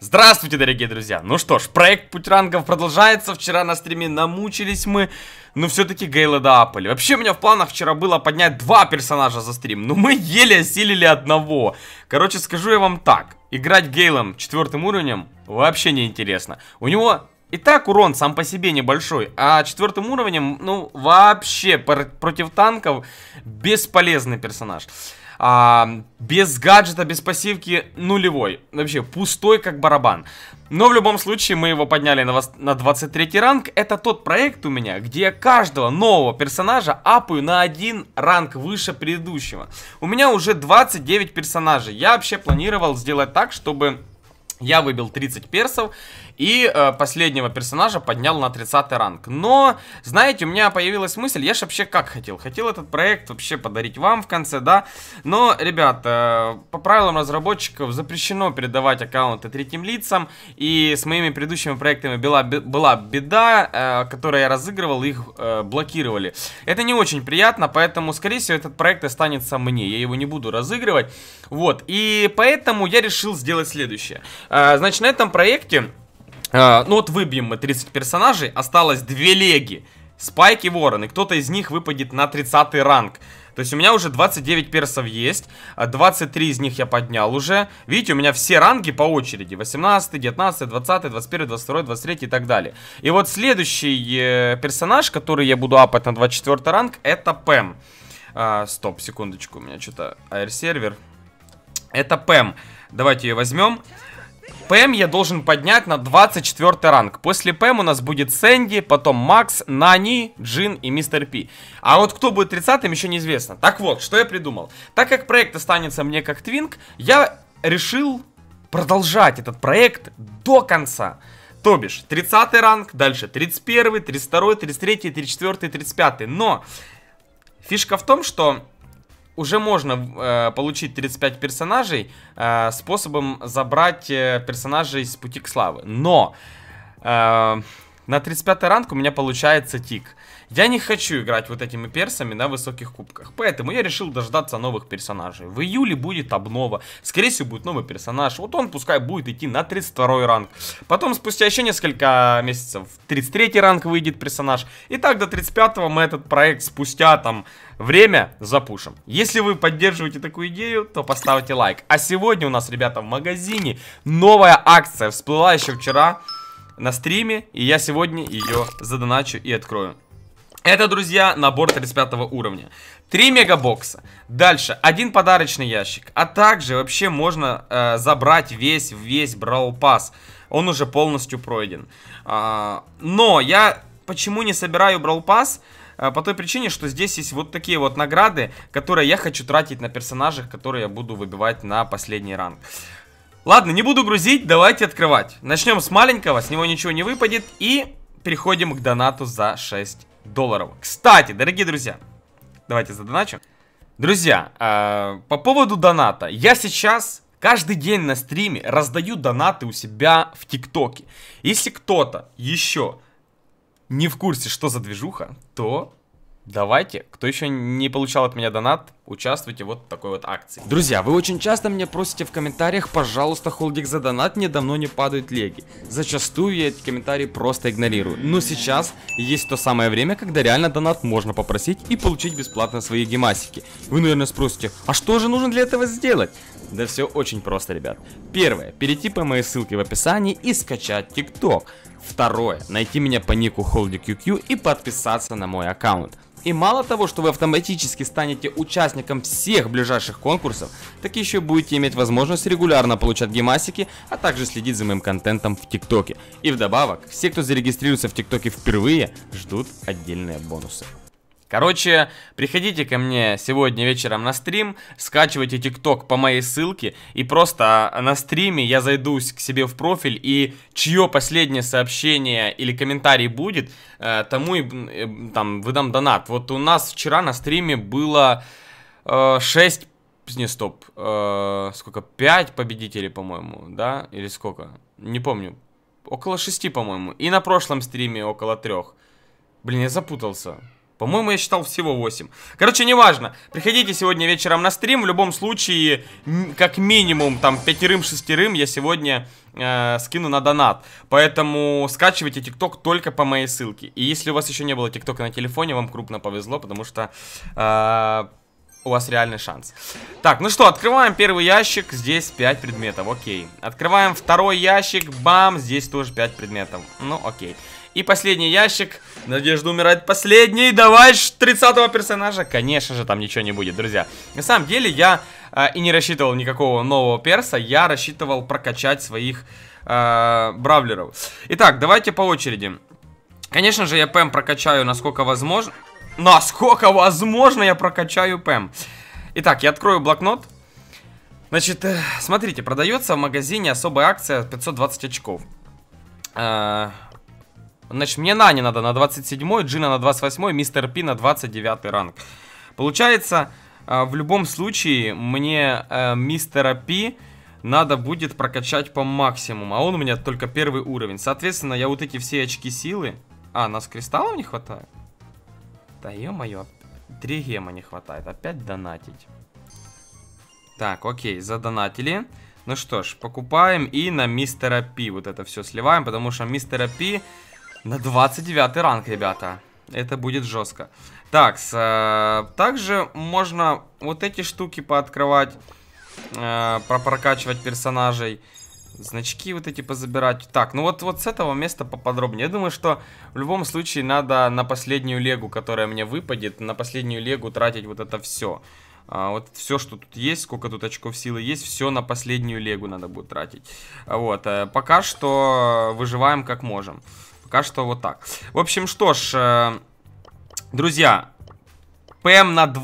Здравствуйте, дорогие друзья! Ну что ж, проект Путь рангов продолжается. Вчера на стриме намучились мы, но все-таки Гейла доапали. Вообще у меня в планах вчера было поднять 2 персонажа за стрим, но мы еле осилили одного. Короче, скажу я вам так. Играть Гейлом 4 уровнем вообще не интересно. У него и так урон сам по себе небольшой, а 4 уровнем, ну, вообще против танков бесполезный персонаж. Без гаджета, без пассивки нулевой. Вообще пустой как барабан. Но в любом случае мы его подняли на 23 ранг. Это тот проект у меня, где я каждого нового персонажа апаю на 1 ранг выше предыдущего. У меня уже 29 персонажей. Я вообще планировал сделать так, чтобы я выбил 30 персов и последнего персонажа поднял на 30 ранг. Но, знаете, у меня появилась мысль, я же вообще как хотел. Хотел этот проект вообще подарить вам в конце, да. Но, ребят, по правилам разработчиков запрещено передавать аккаунты третьим лицам. И с моими предыдущими проектами была беда, которую я разыгрывал, их блокировали. Это не очень приятно, поэтому, скорее всего, этот проект останется мне. Я его не буду разыгрывать. Вот, и поэтому я решил сделать следующее. Значит, на этом проекте... ну вот выбьем мы 30 персонажей, осталось 2 леги, Спайк и Ворон, и кто-то из них выпадет на 30 ранг. То есть у меня уже 29 персов есть, 23 из них я поднял уже. Видите, у меня все ранги по очереди, 18, 19, 20, 21, 22, 23 и так далее. И вот следующий персонаж, который я буду апать на 24 ранг, это Пэм. Стоп, секундочку, у меня что-то AR-сервер. Это Пэм, давайте ее возьмем. Пэм я должен поднять на 24 ранг. После Пэм у нас будет Сэнди, потом Макс, Нани, Джин и Мистер Пи. А вот кто будет 30-м, еще неизвестно. Так вот, что я придумал. Так как проект останется мне как Твинк, я решил продолжать этот проект до конца. То бишь, 30 ранг, дальше 31, 32, 33, 34, 35. Но фишка в том, что... уже можно получить 35 персонажей способом забрать персонажей с пути к славе. Но на 35 ранг у меня получается тик. Я не хочу играть вот этими персами на высоких кубках. Поэтому я решил дождаться новых персонажей. В июле будет обнова. Скорее всего будет новый персонаж. Вот он пускай будет идти на 32 ранг. Потом спустя еще несколько месяцев 33 ранг выйдет персонаж. И так до 35 мы этот проект спустя там время запушим. Если вы поддерживаете такую идею, то поставьте лайк. А сегодня у нас, ребята, в магазине новая акция. Всплыла еще вчера на стриме. И я сегодня ее задоначу и открою. Это, друзья, набор 35 уровня. 3 мегабокса. Дальше 1 подарочный ящик. А также вообще можно забрать весь Brawl Pass. Он уже полностью пройден. Но я почему не собираю Brawl Pass? По той причине, что здесь есть вот такие вот награды, которые я хочу тратить на персонажей, которые я буду выбивать на последний ранг. Ладно, не буду грузить, давайте открывать. Начнем с маленького, с него ничего не выпадет. И переходим к донату за 6 долларов. Кстати, дорогие друзья, давайте задоначу. Друзья, по поводу доната. Я сейчас каждый день на стриме раздаю донаты у себя в ТикТоке. Если кто-то еще не в курсе, что за движуха, то давайте, кто еще не получал от меня донат, участвуйте вот в такой вот акции. Друзья, вы очень часто меня просите в комментариях, пожалуйста, Холдик, за донат, мне давно не падают леги. Зачастую я эти комментарии просто игнорирую. Но сейчас есть то самое время, когда реально донат можно попросить и получить бесплатно свои гемасики. Вы, наверное, спросите, а что же нужно для этого сделать? Да все очень просто, ребят. Первое, перейти по моей ссылке в описании и скачать ТикТок. Второе, найти меня по нику HoldyQQ и подписаться на мой аккаунт. И мало того, что вы автоматически станете участником всех ближайших конкурсов, так еще будете иметь возможность регулярно получать гемасики, а также следить за моим контентом в ТикТоке. И вдобавок, все, кто зарегистрируется в ТикТоке впервые, ждут отдельные бонусы. Короче, приходите ко мне сегодня вечером на стрим, скачивайте ТикТок по моей ссылке, и просто на стриме я зайду к себе в профиль, и чье последнее сообщение или комментарий будет, тому и там выдам донат. Вот у нас вчера на стриме было 6, не стоп, сколько, 5 победителей, по-моему, да, или сколько, не помню, около 6, по-моему, и на прошлом стриме около 3. Блин, я запутался. По-моему, я считал всего 8. Короче, неважно. Приходите сегодня вечером на стрим. В любом случае, как минимум, там, 5-6 я сегодня скину на донат. Поэтому скачивайте ТикТок только по моей ссылке. И если у вас еще не было ТикТока на телефоне, вам крупно повезло, потому что у вас реальный шанс. Так, ну что, открываем первый ящик. Здесь 5 предметов, окей. Открываем второй ящик. Бам, здесь тоже 5 предметов. Ну, окей. И последний ящик. Надежда умирает последний. Давай 30-го персонажа. Конечно же, там ничего не будет, друзья. На самом деле, я и не рассчитывал никакого нового перса. Я рассчитывал прокачать своих бравлеров. Итак, давайте по очереди. Конечно же, я ПМ прокачаю насколько возможно. Насколько возможно я прокачаю ПМ. Итак, я открою блокнот. Значит, смотрите, продается в магазине особая акция 520 очков. Значит, мне Нани надо на 27-й, Джина на 28-й, Мистер Пи на 29-й ранг. Получается, в любом случае, мне Мистера Пи надо будет прокачать по максимуму. А он у меня только первый уровень. Соответственно, я вот эти все очки силы... А, нас кристаллов не хватает? Да ё-моё, 3 гема не хватает. Опять донатить. Так, окей, задонатили. Ну что ж, покупаем и на Мистера Пи вот это все сливаем, потому что Мистера Пи... На 29 ранг, ребята. Это будет жестко. Так, также можно вот эти штуки пооткрывать. Прокачивать персонажей. Значки вот эти позабирать. Так, ну вот с этого места поподробнее. Я думаю, что в любом случае надо на последнюю легу, которая мне выпадет, на последнюю легу тратить вот это все. Вот все, что тут есть, сколько тут очков силы есть, все на последнюю легу надо будет тратить. Вот, пока что выживаем как можем. Пока что вот так. В общем, что ж, друзья, ПМ на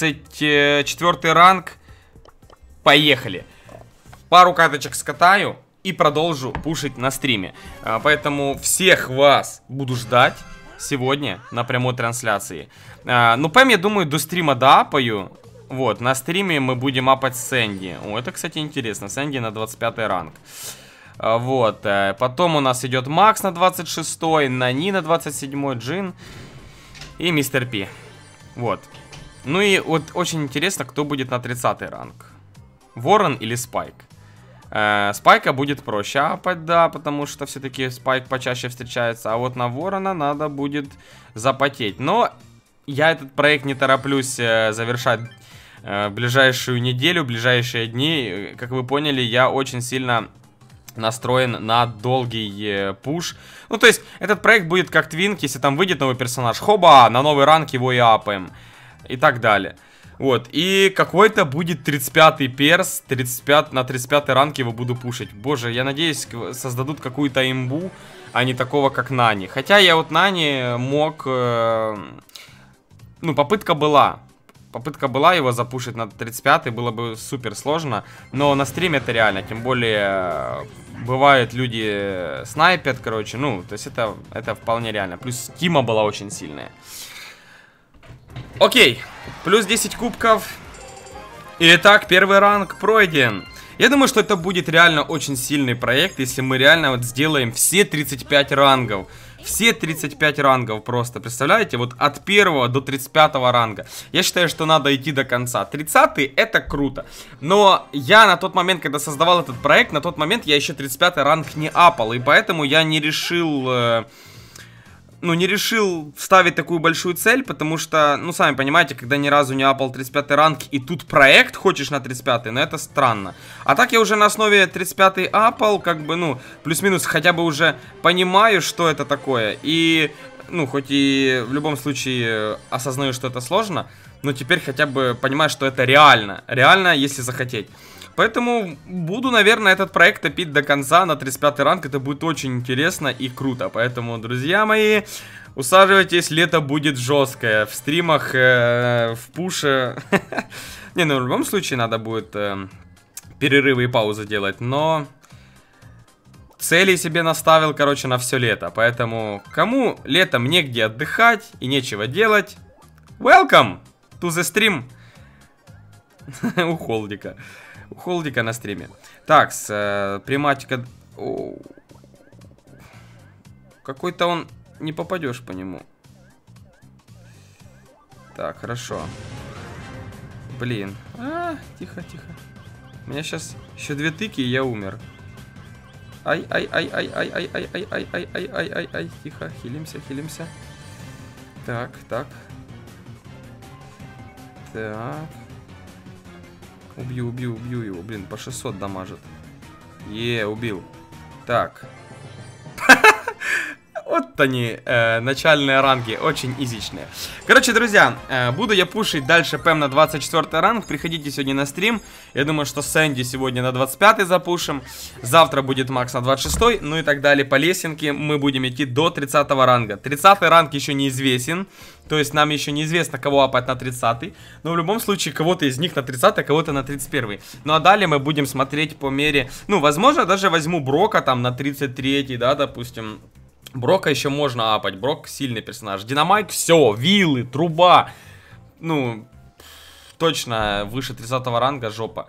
24 ранг. Поехали. Пару каточек скатаю и продолжу пушить на стриме. Поэтому всех вас буду ждать сегодня на прямой трансляции. Ну, ПМ, я думаю, до стрима доапаю. Вот, на стриме мы будем апать Сэнди. О, это, кстати, интересно. Сэнди на 25 ранг. Вот, потом у нас идет Макс на 26-й, Нани на 27-й, Джин и Мистер Пи. Вот. Ну и вот очень интересно, кто будет на 30-й ранг. Ворон или Спайк? Спайка будет проще апать, да, потому что все-таки Спайк почаще встречается. А вот на Ворона надо будет запотеть. Но я этот проект не тороплюсь завершать ближайшую неделю, ближайшие дни. Как вы поняли, я очень сильно... настроен на долгий пуш. Ну, то есть, этот проект будет как Твинк, если там выйдет новый персонаж. Хоба, на новый ранг его и апаем. И так далее. Вот, и какой-то будет 35-й перс. На 35-й ранг его буду пушить. Боже, я надеюсь, создадут какую-то имбу, а не такого, как Нани. Хотя я вот Нани мог... Ну, попытка была. Попытка была его запушить на 35-й, было бы супер сложно. Но на стриме это реально, тем более... Бывают люди снайпят, короче, ну, то есть это вполне реально. Плюс Тима была очень сильная. Окей, плюс 10 кубков. Итак, первый ранг пройден. Я думаю, что это будет реально очень сильный проект, если мы реально вот сделаем все 35 рангов. Все 35 рангов просто, представляете? Вот от 1 до 35 ранга. Я считаю, что надо идти до конца. 30-й это круто. Но я на тот момент, когда создавал этот проект, на тот момент я еще 35 ранг не апал. И поэтому я не решил... Ну, не решил ставить такую большую цель, потому что, ну, сами понимаете, когда ни разу не апал 35 ранг, и тут проект хочешь на 35, ну, это странно. А так я уже на основе 35 апал, как бы, ну, плюс-минус хотя бы уже понимаю, что это такое. И, ну, хоть и в любом случае осознаю, что это сложно, но теперь хотя бы понимаю, что это реально. Реально, если захотеть. Поэтому буду, наверное, этот проект топить до конца на 35 ранг. Это будет очень интересно и круто. Поэтому, друзья мои, усаживайтесь, лето будет жесткое. В стримах, в пуше. Не, ну в любом случае надо будет перерывы и паузы делать. Но цели себе наставил, короче, на все лето. Поэтому, кому летом негде отдыхать и нечего делать, welcome to the stream. У Холдика. У Холдика на стриме. Так, приматика... Какой-то он... Не попадешь по нему. Так, хорошо. Блин. Тихо, тихо. У меня сейчас еще 2 тыки, и я умер. Ай. Тихо, хилимся, хилимся. Так. Убью его. Блин, по 600 дамажит. Убил. Так. Вот они, начальные ранги, очень изичные. Короче, друзья, буду я пушить дальше ПМ на 24 ранг. Приходите сегодня на стрим. Я думаю, что Сэнди сегодня на 25 запушим. Завтра будет Макс на 26, ну и так далее. По лесенке мы будем идти до 30 ранга. 30 ранг еще неизвестен. То есть нам еще неизвестно, кого апать на 30. Но в любом случае, кого-то из них на 30, а кого-то на 31. Ну а далее мы будем смотреть по мере... Ну, возможно, даже возьму Брока там на 33, да, допустим... Брока еще можно апать. Брок сильный персонаж. Динамайк, все, виллы, труба. Ну, точно выше 30 ранга жопа.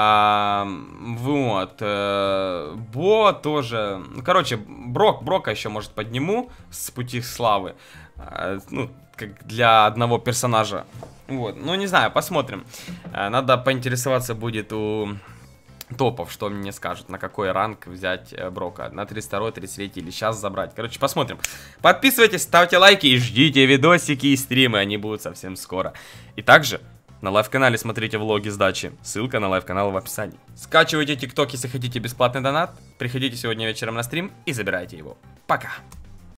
Вот. Бо тоже. Короче, Брока еще может подниму с пути славы. Ну, как для одного персонажа. Вот. Ну, не знаю, посмотрим. Надо поинтересоваться будет у... топов, что мне скажут, на какой ранг взять Брока, на 32, 33 или сейчас забрать. Короче, посмотрим. Подписывайтесь, ставьте лайки и ждите видосики и стримы, они будут совсем скоро. И также на лайв-канале смотрите влоги с дачи, ссылка на лайв-канал в описании. Скачивайте ТикТок, если хотите бесплатный донат, приходите сегодня вечером на стрим и забирайте его. Пока!